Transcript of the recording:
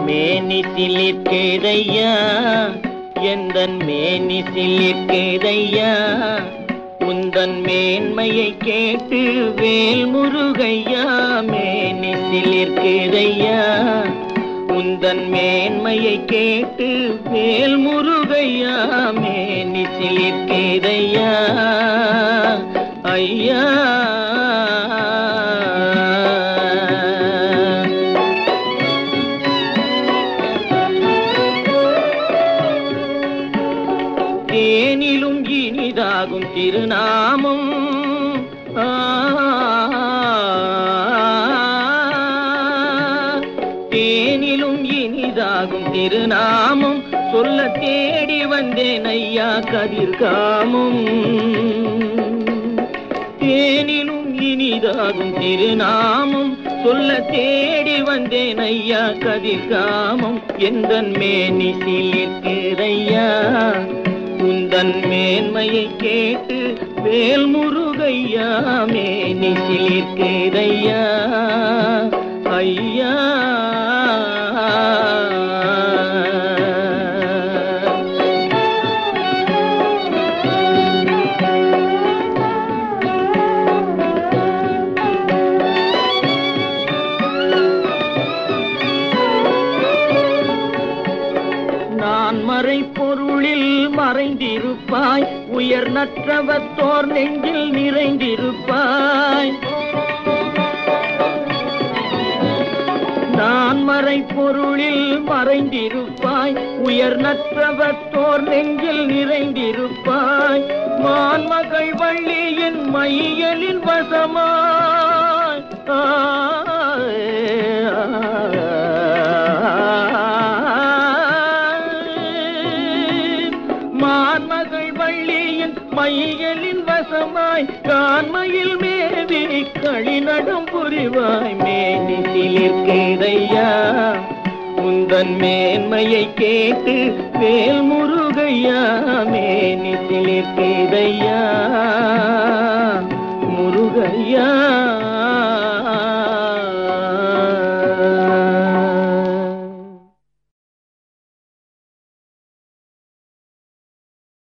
மேனி சிலிர்க்குதையா, எந்தன் மேனி சிலிர்க்குதையா, உந்தன் மேன்மையை கேட்டு வேல் முருகையா. மேனி சிலிர்க்குதையா, உந்தன் மேன்மையை கேட்டு வேல் முருகையா. மேனி சிலிர்க்குதையா ஐயா. தேனிலும் இனிதாகும் திருநாமம், தேனிலும் இனிதாகும் திருநாமம், சொல்ல தேடி வந்தேன் ஐயா கதிர்காமம். தேனிலும் இனிதாகும் திருநாமம், சொல்ல தேடி வந்தேன் ஐயா கதிர்காமம். எந்தன் மேனி சிலிர்க்குதையா, உந்தன் மேன்மையை கேட்டு வேல் முருகையா. மேனி சிலிர்க்குதையா ஐயா. நான் மறை பொருளில் மறைந்திருப்பாய், உயர் நற்றவத்தோர் நெஞ்சில் நிறைந்திருப்பாய். நான் மறை பொருளில் மறைந்திருப்பாய், உயர் நற்றவத்தோர் நெஞ்சில் நிறைந்திருப்பாய். மான்மகள் வள்ளியின் மையலின் வசமாய், மான்மகள் வள்ளியின் மையலின் வசமாய், கான்மையில் மேவி களிநடம் புரிவாய். மேனி சிலிர்க்குதையா, உந்தன் மேன்மையை கேட்டு வேல் முருகையா. மேனி சிலிர்க்குதையா முருகையா.